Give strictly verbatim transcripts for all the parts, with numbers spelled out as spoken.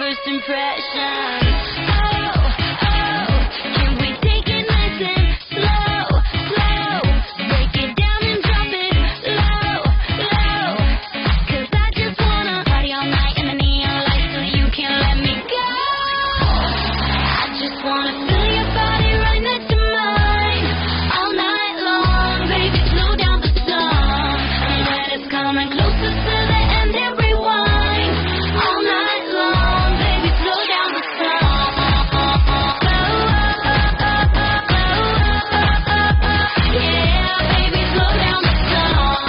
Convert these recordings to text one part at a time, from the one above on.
first impression. Oh, oh, can we take it nice and slow, slow? Break it down and drop it low, low. 'Cause I just wanna party all night in the neon lights so you can't let me go. I just wanna feel your body right next to mine all night long. Baby, slow down the song and let us come and closer to the end and rewind all night long. Baby, slow down the song. Yeah, baby, slow down the song.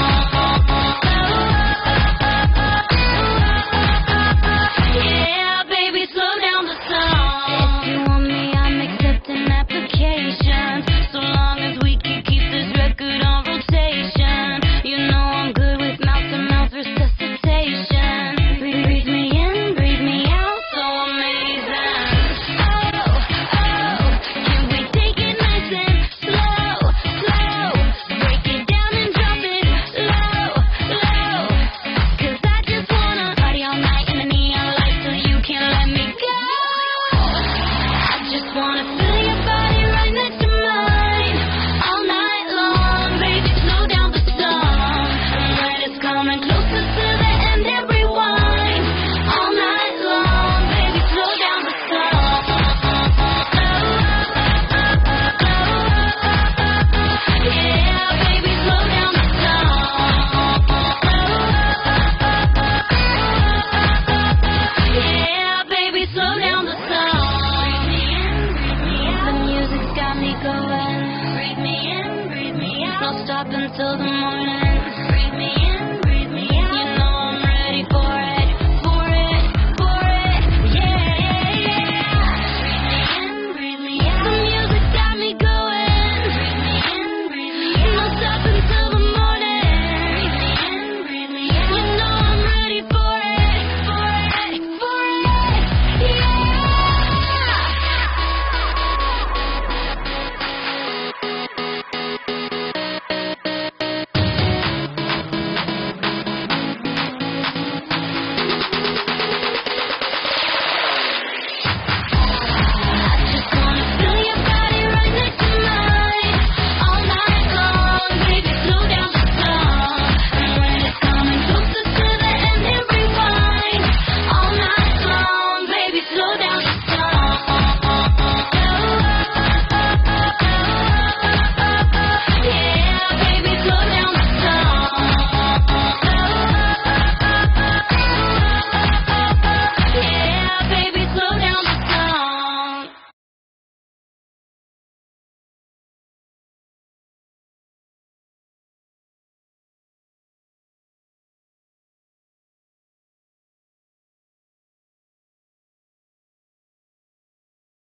Yeah, baby, slow down the song. If you want me, I'm accepting applications, so long as we can keep this record on rotation. You know I'm good with mouth-to-mouth resuscitation. Breathe, breathe me in, breathe me out, so amazing. Oh, oh, can we take it nice and slow, slow? Break it down and drop it low, low. 'Cause I just wanna party all night in the neon lights so you can't let me go. I just wanna feel your body right next to mine all night long. Baby, slow down the song and let us come and closer to the end and rewind all night long. Baby, slow down the song. Yeah, baby, slow down the song. Yeah, baby, slow down the song. The music's got me going. Breathe me in, breathe me out. Don't stop until the morning. Breathe me in.